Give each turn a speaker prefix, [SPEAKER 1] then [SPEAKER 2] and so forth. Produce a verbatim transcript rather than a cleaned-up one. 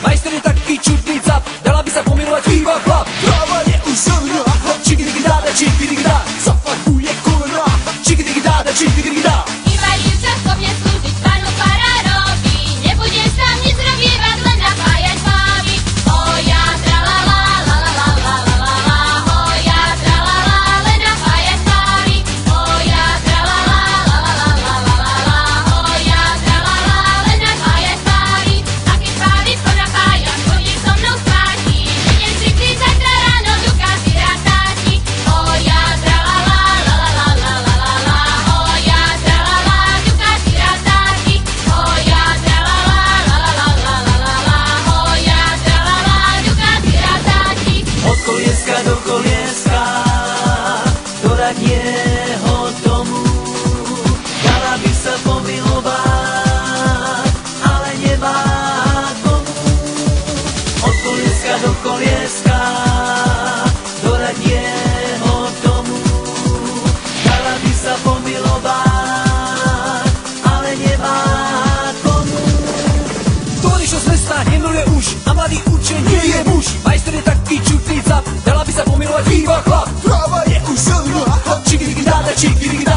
[SPEAKER 1] Majster je taký čudný cap, dala by sa pomilovať býva chlap. Tráva je už zelená, čiki digi dáda, čiki digi dá. Zapakuje kolena, čiki digi dáda, čiki digi dá.
[SPEAKER 2] Iba dievča schopne slúžiť pánu farárovi, nebudeš tam nič robievať, len napájať baby. Hoja, tralala, la la la la la la la, hoja, tralala, len napájať baby. Hoja, tralala, la la la la la la la, hoja, tralala, len napájať baby. A keď baby ponapájam, chodíš so mnou spáti, budem si vždy zajtra ráno dukáty rátáti. Hoja, tralala, la la la la la la la, hoja, tralala, dukáty rátáti. Hoja, tralala, la la la la la la la, hoja, tralala, dukáty rátáti.
[SPEAKER 1] Od kolieska do kolieska, do radnieho domu. Dala by sa pomilovať, ale nemá komu. Od kolieska do kolieska, do radnieho domu. Dala by sa pomilovať, ale nemá komu. Ktorý čo z mesta nemiluje už, a mladý učeň nie je muž. Majster je taký čudný cap, dala by sa pomilovať býva chlap. Tráva je už zelená, čiki digi dáda, čiki digi dá.